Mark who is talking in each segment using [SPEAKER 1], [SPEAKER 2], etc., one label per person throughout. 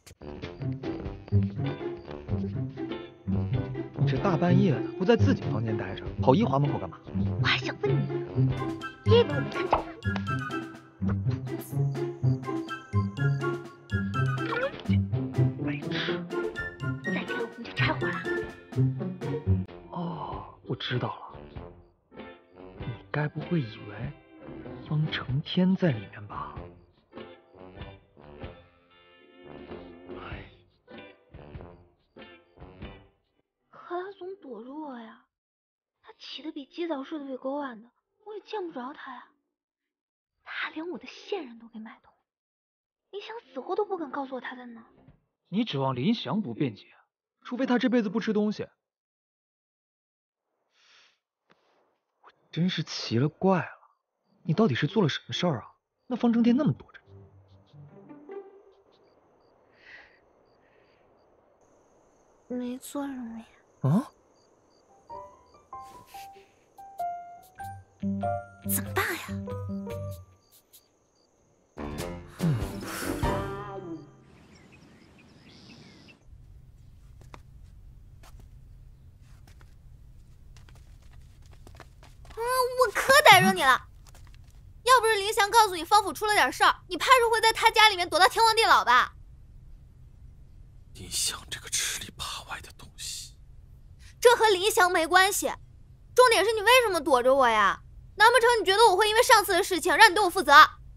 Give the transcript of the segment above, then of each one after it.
[SPEAKER 1] 你这大半夜的不在自己房间待着，跑一华门口干嘛？
[SPEAKER 2] 我还想问你呢，别以为我没看见。白痴！再这样我们就拆伙了。
[SPEAKER 1] 哦，我知道了，你该不会以为方成天在里面吧？
[SPEAKER 2] 可他总躲着我呀，他起得比鸡早，睡得比狗晚的，我也见不着他呀。他连我的线人都给买通，李想死活都不肯告诉我他在哪。
[SPEAKER 1] 你指望林祥不辩解？除非他这辈子不吃东西。我真是奇了怪了，你到底是做了什么事儿啊？那方成天那么躲着
[SPEAKER 2] 你，没做什么呀？
[SPEAKER 1] 啊？
[SPEAKER 2] 怎么办呀？我可逮着你了！要不是林祥告诉你方府出了点事儿，你怕是会在他家里面躲到天荒地老吧？
[SPEAKER 3] 林祥这个吃里扒外的东西，
[SPEAKER 2] 这和林祥没关系，重点是你为什么躲着我呀？难不成你觉得我会因为上次的事情让你对我负责？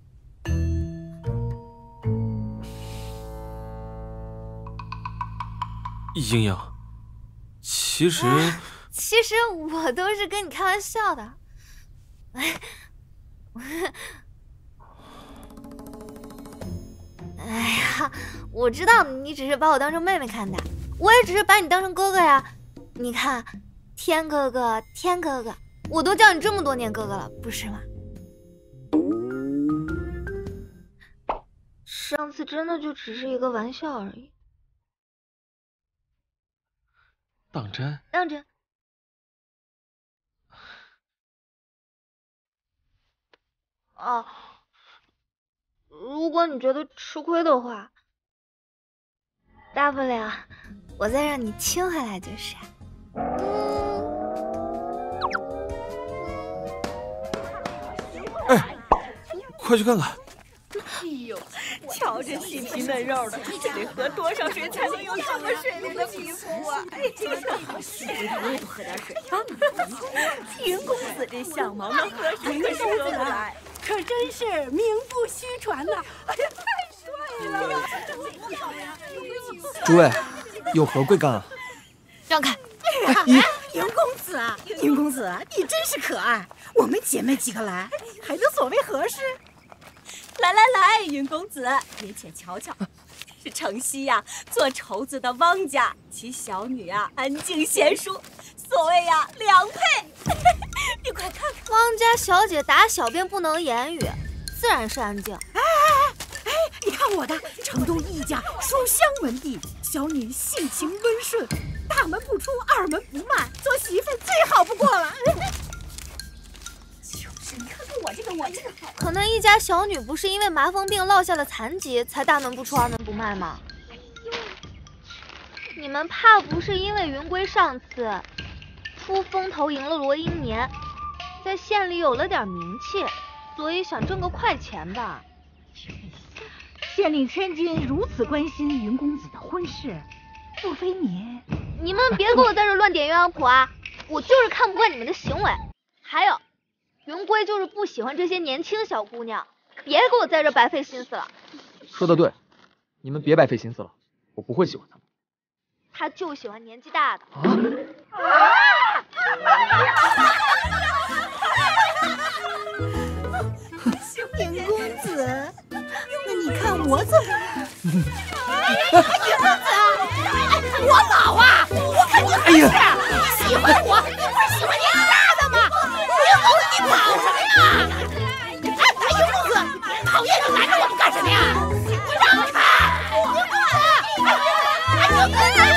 [SPEAKER 3] 英英，其实
[SPEAKER 2] 我都是跟你开玩笑的。哎呀，我知道你只是把我当成妹妹看待，我也只是把你当成哥哥呀。你看，天哥哥，天哥哥，我都叫你这么多年哥哥了，不是吗？上次真的就只是一个玩笑而已。
[SPEAKER 3] 当真？
[SPEAKER 2] 当真。哦，如果你觉得吃亏的话，大不了我再让你亲回来就是。
[SPEAKER 3] 哎，快去看看！
[SPEAKER 4] 哎呦，瞧这细皮嫩肉的，这得喝多少水才能有这么水灵的皮肤啊！哎呀，我也多喝点水。云公子这相貌能和谁可说得来？可真是名不虚传呐！哎呀，太帅了！
[SPEAKER 1] 诸位，有何贵干啊？
[SPEAKER 2] 让开！
[SPEAKER 4] 云公子啊，云公子，你真是可爱。我们姐妹几个来，还能所谓何事？来来来，云公子，您且瞧瞧，是城西呀，做绸子的汪家，其小女啊，安静贤淑，所谓呀，良配。你快看看，
[SPEAKER 2] 汪家小姐打小便不能言语，自然是安静。
[SPEAKER 4] 哎，你看我的城东一家书香门第，小女性情温顺，大门不出，二门不迈，做媳妇最好不过了。就是你看看我这个好。
[SPEAKER 2] 可能一家小女不是因为麻风病落下了残疾，才大门不出二门不迈吗？你们怕不是因为云归上次出风头赢了罗英年，在县里有了点名气，所以想挣个快钱吧？
[SPEAKER 5] 县令千金如此关心云公子的婚事，莫非你
[SPEAKER 2] 们别给我在这乱点鸳鸯谱啊！我就是看不惯你们的行为。还有，云归就是不喜欢这些年轻小姑娘，别给我在这白费心思了。
[SPEAKER 1] 说得对，你们别白费心思了，我不会喜欢他们。
[SPEAKER 2] 他就喜欢年纪大的。
[SPEAKER 4] 云公子，那你看我怎么样？云公子，我老啊，我看你合适，你喜欢我，你不是喜欢年纪大的吗？云公子，你跑什么呀？哎，云公子，讨厌就拦着我们干什么呀？你让开！云公子，云公子。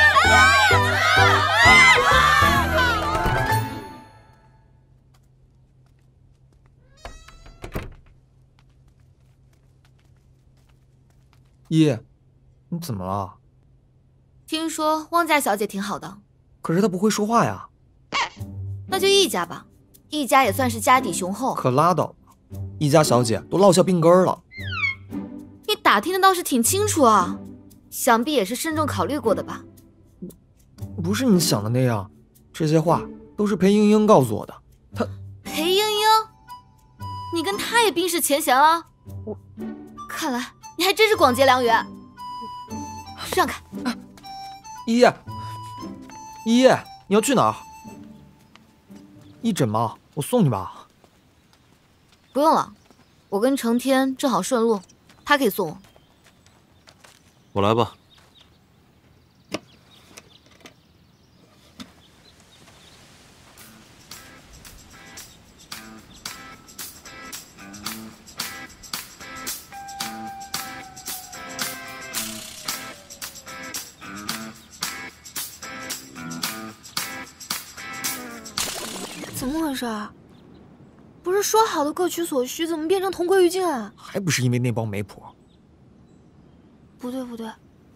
[SPEAKER 1] 一，
[SPEAKER 6] 你怎么了？
[SPEAKER 7] 听说汪家小姐挺好的，
[SPEAKER 6] 可是她不会说话呀。
[SPEAKER 7] 那就易家吧，易家也算是家底雄厚。
[SPEAKER 6] 可拉倒吧，易家小姐都落下病根了。
[SPEAKER 7] 你打听的倒是挺清楚啊，想必也是慎重考虑过的吧？
[SPEAKER 6] 不是你想的那样，这些话都是裴莺莺告诉我的。她
[SPEAKER 7] 裴莺莺，你跟她也冰释前嫌了？看来你还真是广结良缘。让开！
[SPEAKER 6] 依依，依依，你要去哪儿？一诊吗？我送你吧。
[SPEAKER 7] 不用了，我跟成天正好顺路，他可以送我。
[SPEAKER 3] 我来吧。
[SPEAKER 2] 怎么回事啊？不是说好的各取所需，怎么变成同归于尽啊？
[SPEAKER 6] 还不是因为那帮媒婆。
[SPEAKER 2] 不对不对，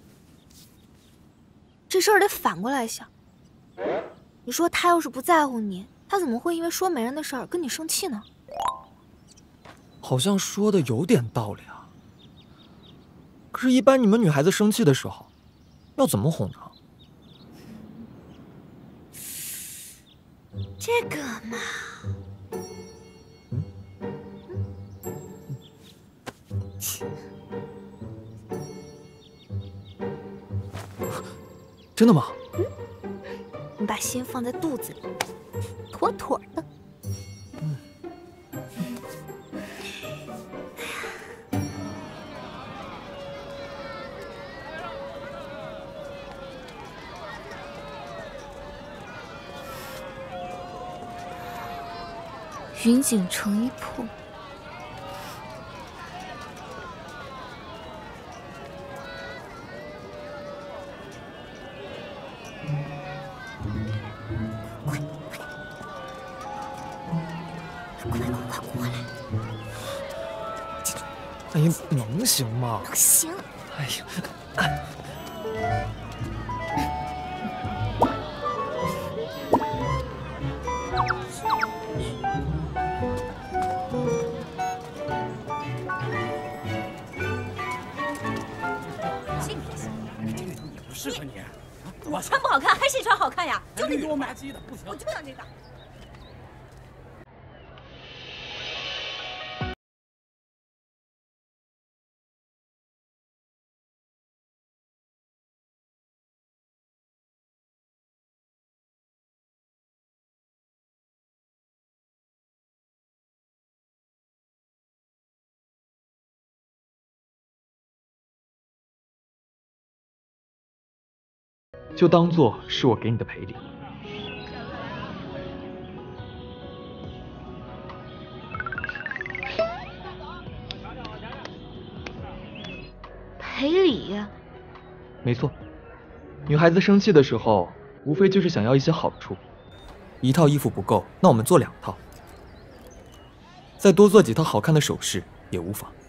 [SPEAKER 2] 这事儿得反过来想。你说他要是不在乎你，他怎么会因为说媒人的事儿跟你生气呢？
[SPEAKER 6] 好像说的有点道理啊。可是，一般你们女孩子生气的时候，要怎么哄呢？
[SPEAKER 2] 这个嘛，
[SPEAKER 6] 真的吗？
[SPEAKER 2] 你把心放在肚子里，妥妥的。
[SPEAKER 7] 云锦成一铺。
[SPEAKER 2] 快过来！
[SPEAKER 6] 哎呀，能行吗？
[SPEAKER 2] 能行。
[SPEAKER 6] 哎呀。
[SPEAKER 8] 适合你，
[SPEAKER 4] 我穿不好看，还是你穿好看呀？就得给我买，
[SPEAKER 8] 不行，
[SPEAKER 4] 我就要这个。
[SPEAKER 1] 就当做是我给你的赔礼。
[SPEAKER 7] 赔礼？
[SPEAKER 1] 没错，女孩子生气的时候，无非就是想要一些好处。
[SPEAKER 6] 一套衣服不够，那我们做2套，再多做几套好看的首饰也无妨。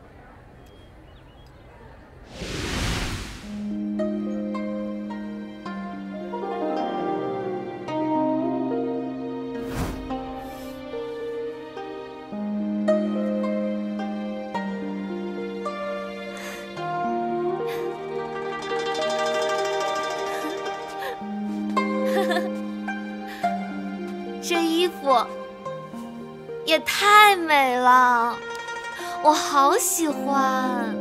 [SPEAKER 7] 这衣服也太美了，我好喜欢。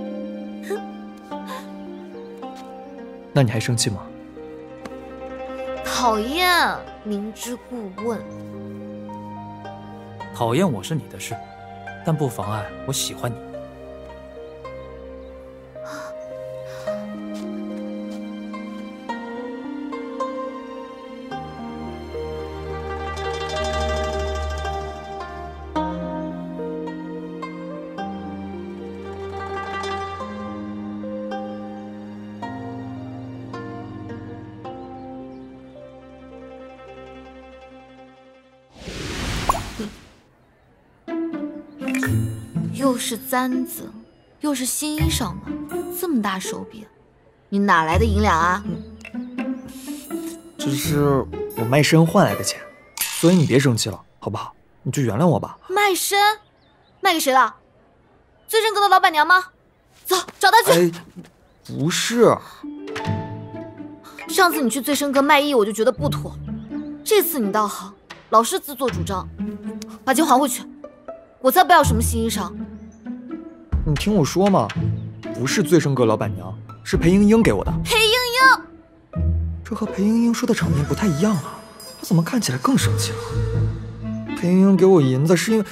[SPEAKER 6] 那你还生气吗？
[SPEAKER 7] 讨厌，明知故问。
[SPEAKER 8] 讨厌我是你的事，但不妨碍我喜欢你。
[SPEAKER 7] 又是簪子，又是新衣裳吗？这么大手笔， 你哪来的银两啊？
[SPEAKER 6] 这是我卖身换来的钱，所以你别生气了，好不好？你就原谅我吧。
[SPEAKER 7] 卖身？卖给谁了？醉生阁的老板娘吗？走，找她去。
[SPEAKER 6] 不是。
[SPEAKER 7] 上次你去醉生阁卖艺，我就觉得不妥。这次你倒好，老是自作主张，把钱还回去。我才不要什么新衣裳。
[SPEAKER 6] 你听我说嘛，不是醉生阁老板娘，是裴莺莺给我的。
[SPEAKER 7] 裴莺莺，
[SPEAKER 6] 这和裴莺莺说的场面不太一样啊，她怎么看起来更生气了？裴莺莺给我银子是因为……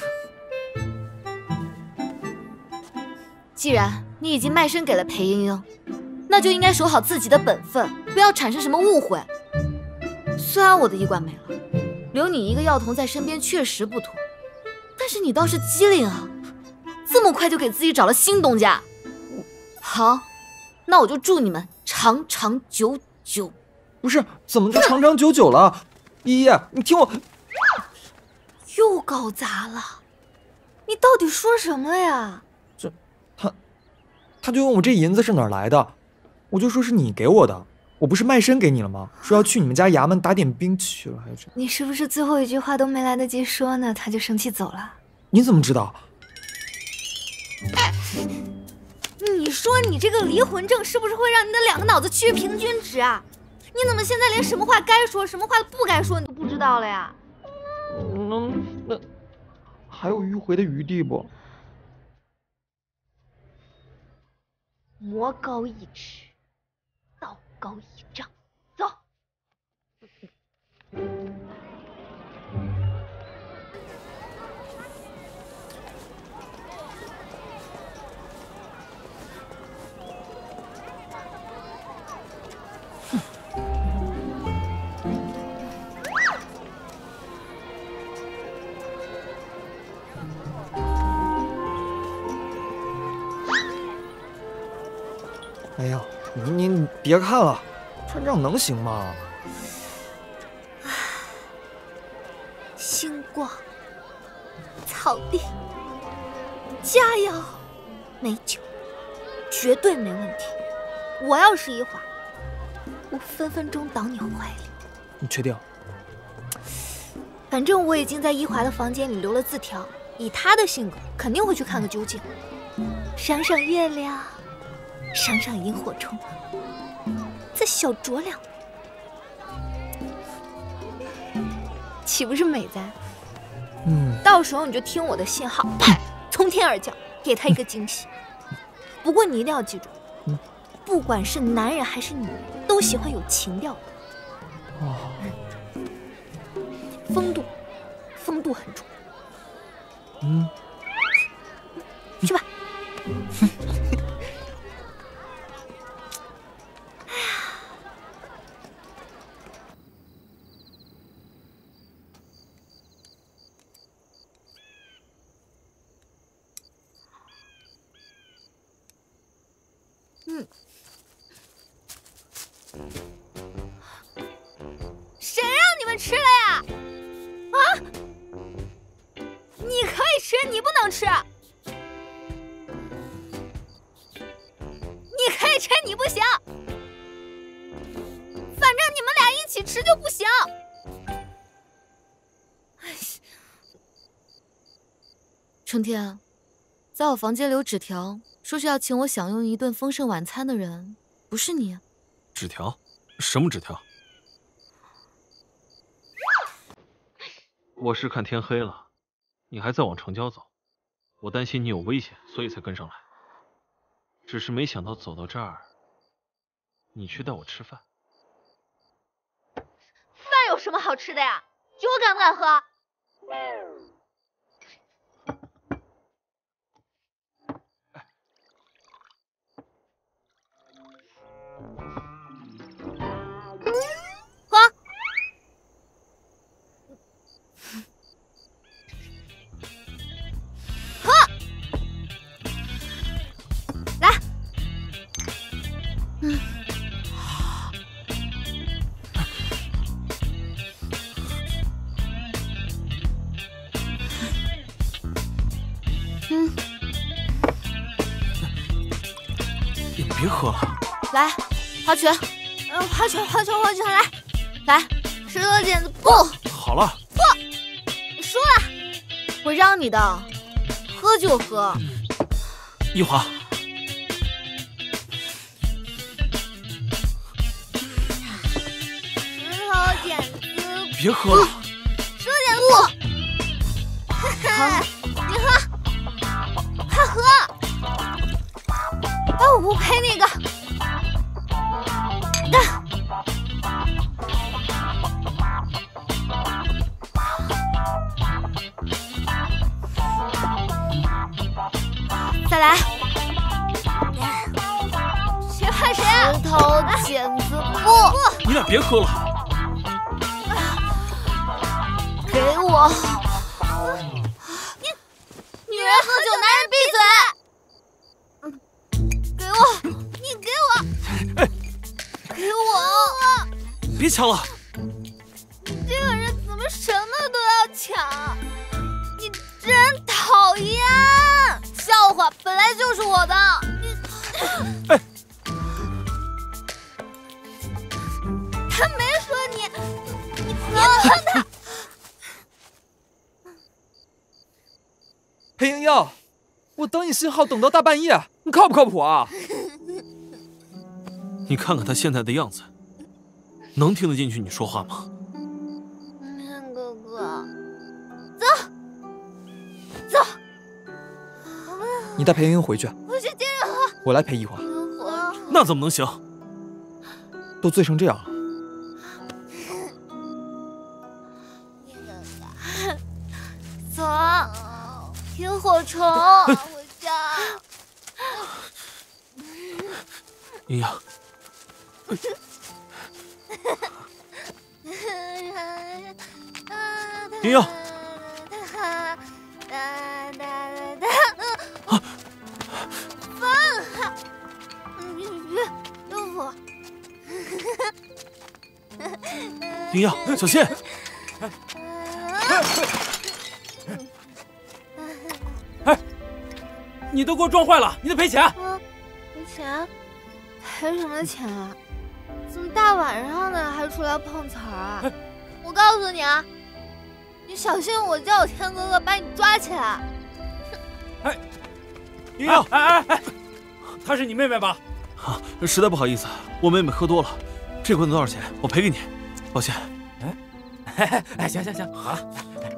[SPEAKER 7] 既然你已经卖身给了裴莺莺，那就应该守好自己的本分，不要产生什么误会。虽然我的医馆没了，留你一个药童在身边确实不妥，但是你倒是机灵啊，这么快就给自己找了新东家。好，那我就祝你们长长久久。
[SPEAKER 6] 不是，怎么就长长久久了？依依，你听我……
[SPEAKER 2] 又搞砸了，你到底说什么呀？
[SPEAKER 6] 他就问我这银子是哪儿来的，我就说是你给我的，我不是卖身给你了吗？说要去你们家衙门打点兵去了，还是……
[SPEAKER 2] 你是不是最后一句话都没来得及说呢，他就生气走了？
[SPEAKER 6] 你怎么知道？
[SPEAKER 2] 你说你这个离魂症是不是会让你的两个脑子趋于平均值啊？你怎么现在连什么话该说，什么话不该说你都不知道了呀？
[SPEAKER 6] 那还有迂回的余地不？
[SPEAKER 2] 魔高一尺，道高一丈，走。
[SPEAKER 6] 哎呀，你别看了，穿这样能行吗？
[SPEAKER 2] 星光，草地，佳肴，美酒，绝对没问题。我要是一华，我分分钟倒你怀里。
[SPEAKER 6] 你确定？
[SPEAKER 2] 反正我已经在一华的房间里留了字条，以他的性格，肯定会去看个究竟。赏赏月亮，赏赏萤火虫，再小酌两杯，岂不是美哉？到时候你就听我的信号，啪，从天而降，给他一个惊喜。不过你一定要记住，不管是男人还是女人，都喜欢有情调的。风度很重。去吧。谁让你们吃了呀？啊！你可以吃，你不能吃。你可以吃，你不行。反正你们俩一起吃就不行。
[SPEAKER 7] 春天，在我房间留纸条，说是要请我享用一顿丰盛晚餐的人，不是你。
[SPEAKER 3] 纸条？什么纸条？我是看天黑了，你还在往城郊走，我担心你有危险，所以才跟上来。只是没想到走到这儿，你却带我吃饭。
[SPEAKER 2] 饭有什么好吃的呀？酒敢不敢喝？喝。喝。来。
[SPEAKER 3] 你别喝了。
[SPEAKER 7] 来， 划拳，
[SPEAKER 2] 划拳，来，石头剪子布。
[SPEAKER 3] 好了，
[SPEAKER 2] 你输了，
[SPEAKER 7] 我让你的，喝就喝。
[SPEAKER 3] 一华，
[SPEAKER 2] 石头剪子，
[SPEAKER 3] 别喝了。
[SPEAKER 2] 石头剪子布。好，你喝，快喝。我不陪那个。干。再来，谁怕谁啊？
[SPEAKER 7] 石头剪子布，
[SPEAKER 3] 你俩别喝了，
[SPEAKER 7] 给我！女人喝酒，男人闭嘴！给我！你给我！给我！
[SPEAKER 3] 别抢了！
[SPEAKER 2] 这个人怎么什么都要抢？你真讨厌！
[SPEAKER 7] 笑话，本来就是我的。
[SPEAKER 3] 哎，
[SPEAKER 2] 他没说你，你别碰他。
[SPEAKER 6] 裴莹莹，我等你信号等到大半夜，你靠不靠谱啊？
[SPEAKER 3] 你看看他现在的样子，能听得进去你说话吗？
[SPEAKER 2] 天哥哥，走。
[SPEAKER 6] 你带裴莹莹回去，
[SPEAKER 2] 我去接着喝。
[SPEAKER 6] 我来陪一会儿。
[SPEAKER 3] 那怎么能行？
[SPEAKER 6] 都醉成这样了。
[SPEAKER 2] 走，萤火虫，回家。
[SPEAKER 3] 莹莹，莹莹，莹莹，小心！
[SPEAKER 8] 哎，你都给我撞坏了，你得赔钱！
[SPEAKER 2] 赔钱？赔什么钱啊？怎么大晚上的还出来碰瓷儿啊？我告诉你啊，你小心我叫我天哥哥把你抓起来！
[SPEAKER 8] 哎，莹莹，哎，她是你妹妹吧？
[SPEAKER 3] 啊，实在不好意思，我妹妹喝多了。这罐子多少钱？我赔给你，抱歉。
[SPEAKER 8] 哎，行，好了。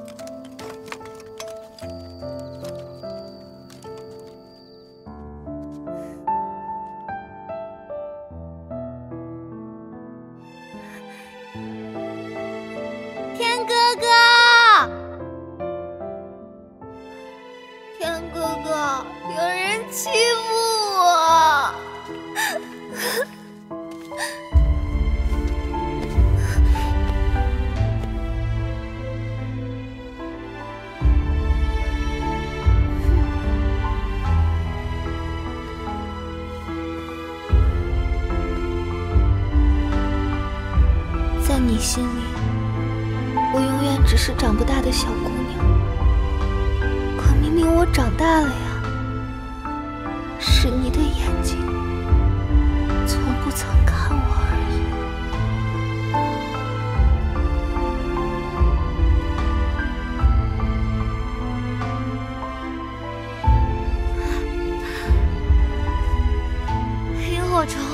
[SPEAKER 2] 天哥哥，天哥哥，有人欺负我！在你心里，我永远只是长不大的小姑娘。可明明我长大了呀，是你的眼睛从不曾看我而已。萤火虫。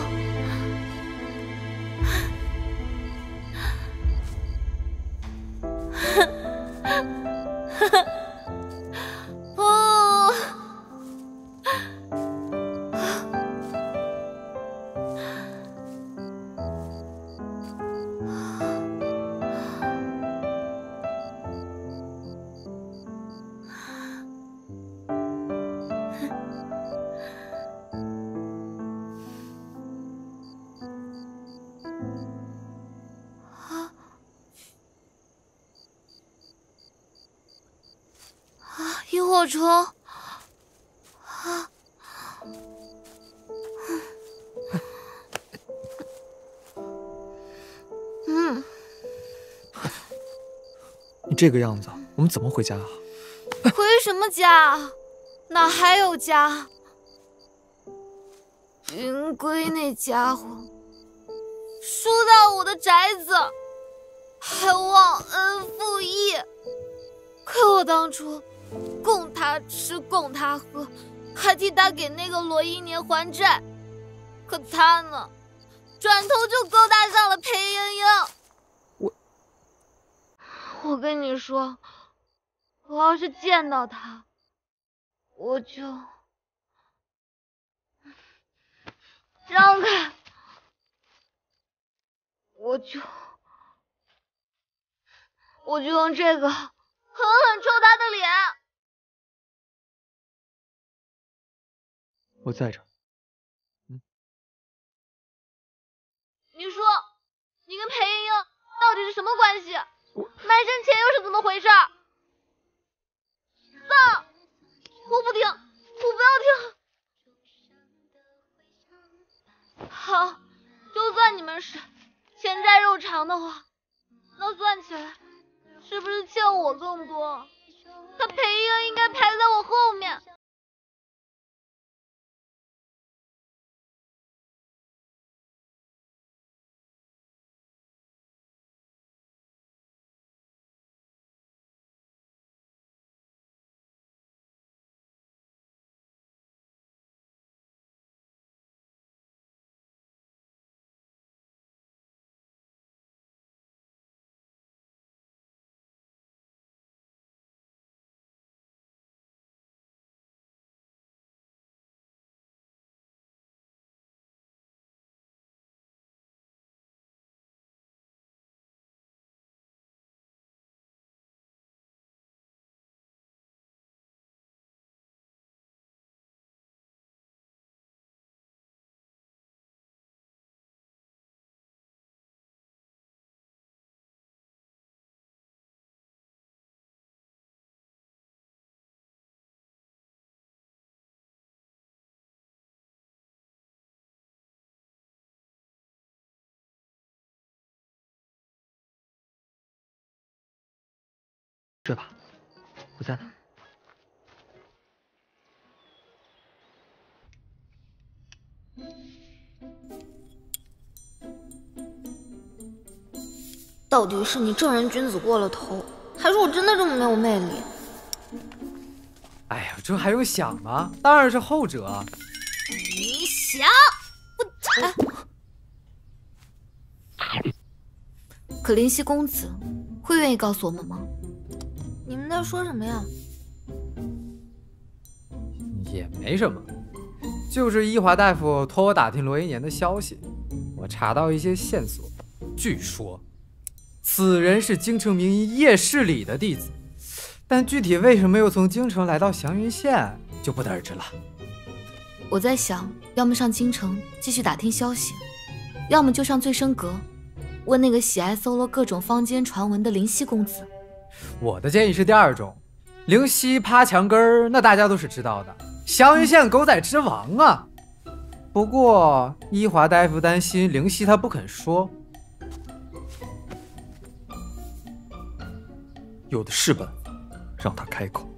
[SPEAKER 2] 萤火虫，
[SPEAKER 6] 你这个样子，我们怎么回家啊？
[SPEAKER 7] 回什么家？哪还有家？云归那家伙输到我的宅子，还忘恩负义。可我当初供他吃，供他喝，还替他给那个罗一年还债。可他呢，转头就勾搭上了裴莹莹。我跟你说，我要是见到他，我就张开，我就用这个狠狠抽他的脸。
[SPEAKER 1] 我在这儿。
[SPEAKER 7] 你说，你跟裴莹莹到底是什么关系？卖身前又是怎么回事？丧！我不听，我不要听。好，就算你们是钱债肉偿的话，那算起来是不是欠我更多？他裴莹莹应该排在我后面。
[SPEAKER 1] 睡吧，我在呢。
[SPEAKER 7] 到底是你正人君子过了头，还是我真的这么没有魅力？
[SPEAKER 6] 哎呀，这还用想吗？当然是后者。
[SPEAKER 7] 你想，可林夕公子会愿意告诉我们吗？你们在说什么呀？
[SPEAKER 6] 也没什么，就是伊华大夫托我打听罗一年的消息，我查到一些线索，据说此人是京城名医叶世里的弟子，但具体为什么又从京城来到祥云县，就不得而知了。
[SPEAKER 7] 我在想，要么上京城继续打听消息，要么就上醉生阁，问那个喜爱搜罗各种坊间传闻的灵犀公子。
[SPEAKER 6] 我的建议是第二种，灵犀趴墙根儿，那大家都是知道的，祥云县狗仔之王啊。不过伊华大夫担心灵犀他不肯说，
[SPEAKER 1] 有的是办法，让他开口。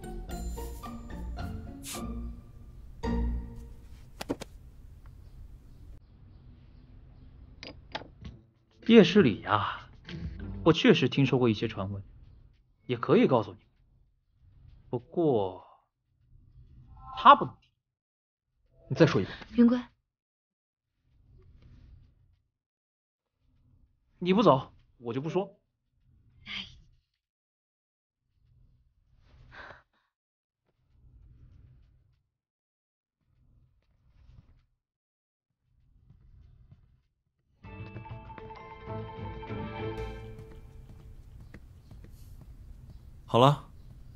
[SPEAKER 9] 叶世里呀，我确实听说过一些传闻，也可以告诉你。不过他不能听。
[SPEAKER 1] 你再说一遍。
[SPEAKER 7] 云归，
[SPEAKER 9] 你不走，我就不说。
[SPEAKER 3] 好了，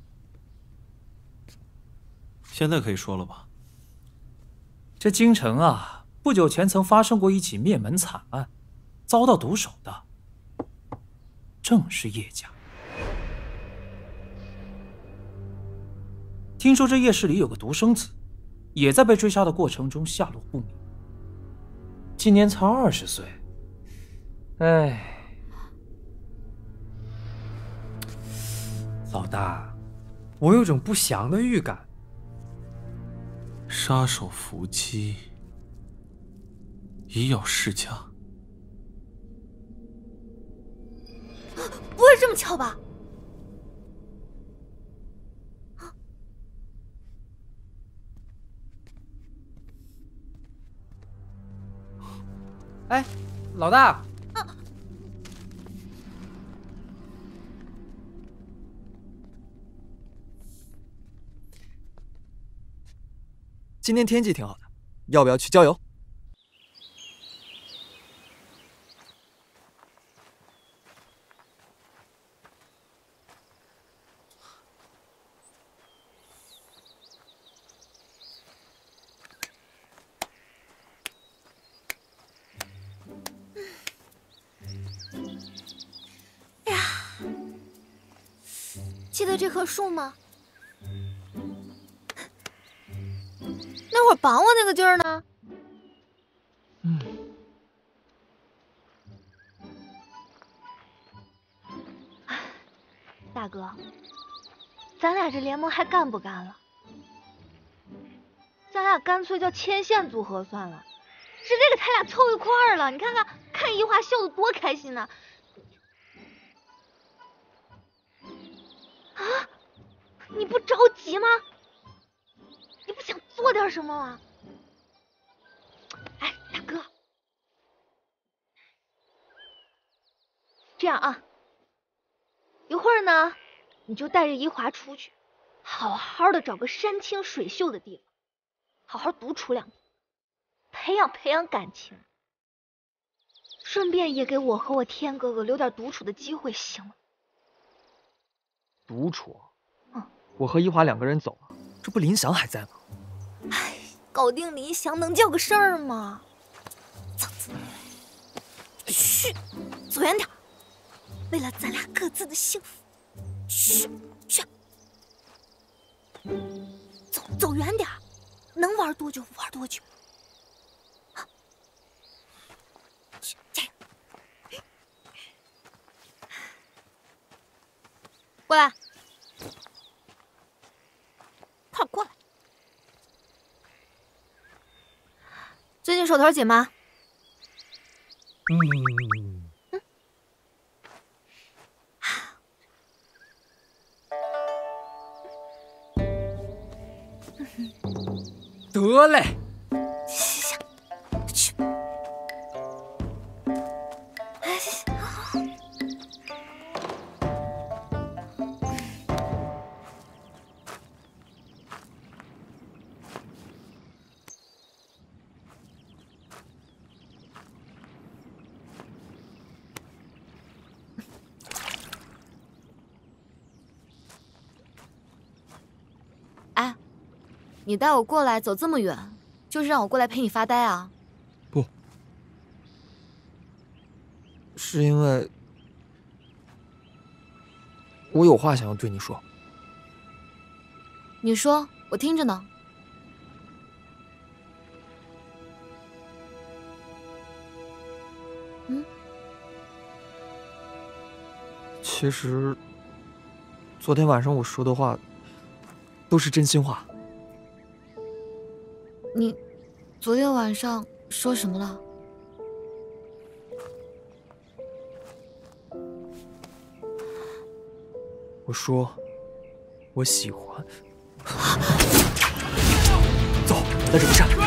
[SPEAKER 3] 现在可以说了吧？
[SPEAKER 8] 这京城啊，不久前曾发生过一起灭门惨案，遭到毒手的正是叶家。听说这叶氏里有个独生子，也在被追杀的过程中下落不明，今年才20岁。哎。
[SPEAKER 6] 老大，我有种不祥的预感。
[SPEAKER 3] 杀手伏击，以咬世家，
[SPEAKER 7] 这么巧吧？
[SPEAKER 6] 哎，老大。
[SPEAKER 10] 今天天气挺好的，要不要去郊游？
[SPEAKER 7] 哎呀，记得这棵树吗？那会儿绑我那个劲儿呢？
[SPEAKER 2] 大哥，咱俩这联盟还干不干了？咱俩干脆叫牵线组合算了，直接给他俩凑一块儿了。你看看一华笑得多开心呢！啊，你不着急吗？你不想做点什么吗？哎，大哥，这样啊，一会儿呢，你就带着一华出去，好好的找个山清水秀的地方，好好独处2天，培养培养感情，顺便也给我和我天哥哥留点独处的机会，行吗？
[SPEAKER 10] 独处？我和一华2个人走了，这不林翔还在吗？
[SPEAKER 7] 哎，搞定林翔能叫个事儿吗？走，嘘，走远点，为了咱俩各自的幸福，嘘，走远点，能玩多久玩多久。加油！过来。快过来！最近手头紧吗？
[SPEAKER 6] 得嘞。
[SPEAKER 7] 行，去。你带我过来走这么远，就是让我过来陪你发呆啊？
[SPEAKER 10] 不，是因为我有话想要对你说。
[SPEAKER 7] 你说，我听着呢。
[SPEAKER 10] 其实，昨天晚上我说的话都是真心话。
[SPEAKER 7] 你昨天晚上说什么了？
[SPEAKER 10] 我说，我喜欢。走，来准备战。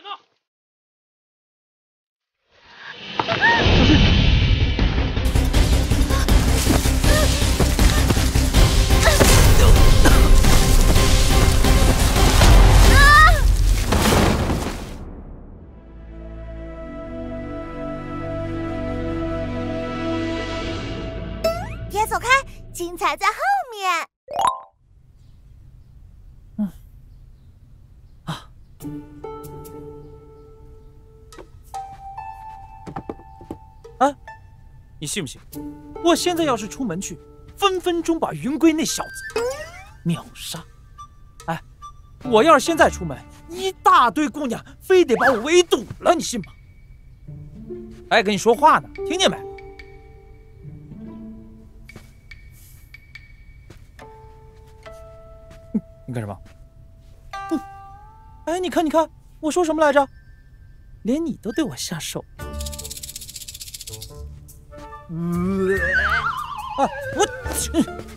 [SPEAKER 3] 人呢？
[SPEAKER 1] 小心！
[SPEAKER 4] 别走开，精彩在后面。
[SPEAKER 8] 哎，你信不信？我现在要是出门去，分分钟把云龟那小子秒杀。哎，我要是现在出门，一大堆姑娘非得把我围堵了，你信吗？哎，跟你说话呢，听见没？你干什么？哎，你看，我说什么来着？连你都对我下手。啊，我